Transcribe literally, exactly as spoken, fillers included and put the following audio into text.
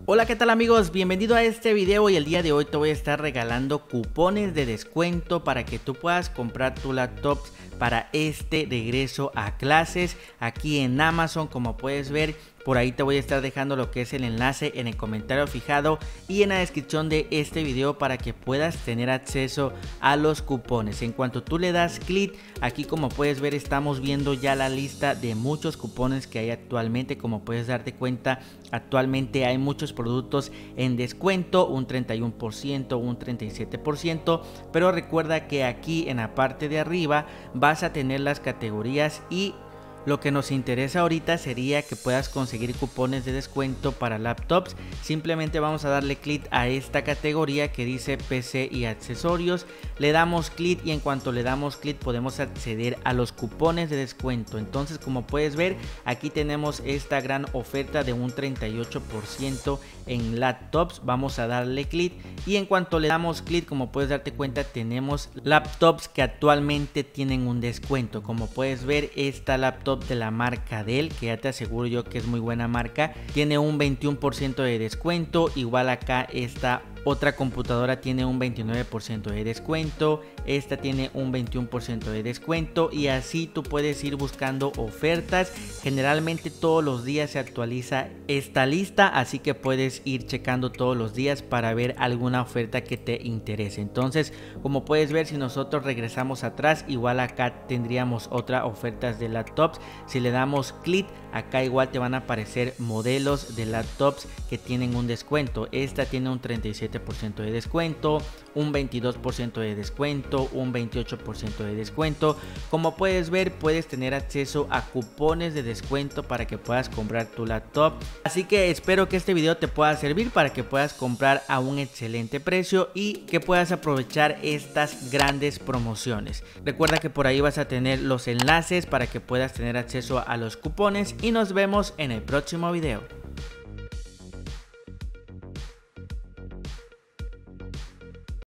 Hola, ¿qué tal amigos? Bienvenido a este video y el día de hoy te voy a estar regalando cupones de descuento para que tú puedas comprar tu laptop para este regreso a clases aquí en Amazon. Como puedes ver, por ahí te voy a estar dejando lo que es el enlace en el comentario fijado y en la descripción de este video para que puedas tener acceso a los cupones. En cuanto tú le das clic, aquí como puedes ver estamos viendo ya la lista de muchos cupones que hay actualmente. Como puedes darte cuenta, actualmente hay muchos productos en descuento, un treinta y uno por ciento, un treinta y siete por ciento, pero recuerda que aquí en la parte de arriba vas a tener las categorías y lo que nos interesa ahorita sería que puedas conseguir cupones de descuento para laptops. Simplemente vamos a darle clic a esta categoría que dice P C y accesorios. Le damos clic y en cuanto le damos clic podemos acceder a los cupones de descuento. Entonces, como puedes ver, aquí tenemos esta gran oferta de un treinta y ocho por ciento en laptops. Vamos a darle clic y en cuanto le damos clic, como puedes darte cuenta, tenemos laptops que actualmente tienen un descuento. Como puedes ver, esta laptop de la marca Dell, que ya te aseguro yo que es muy buena marca, tiene un veintiuno por ciento de descuento. Igual acá esta otra computadora tiene un veintinueve por ciento de descuento, esta tiene un veintiuno por ciento de descuento y así tú puedes ir buscando ofertas. Generalmente todos los días se actualiza esta lista, así que puedes ir checando todos los días para ver alguna oferta que te interese. Entonces, como puedes ver, si nosotros regresamos atrás, igual acá tendríamos otras ofertas de laptops. Si le damos clic, acá igual te van a aparecer modelos de laptops que tienen un descuento. Esta tiene un treinta y siete por ciento de descuento, un veintidós por ciento de descuento, un veintiocho por ciento de descuento. Como puedes ver, puedes tener acceso a cupones de descuento para que puedas comprar tu laptop. Así que espero que este video te pueda servir para que puedas comprar a un excelente precio y que puedas aprovechar estas grandes promociones. Recuerda que por ahí vas a tener los enlaces para que puedas tener acceso a los cupones y nos vemos en el próximo video.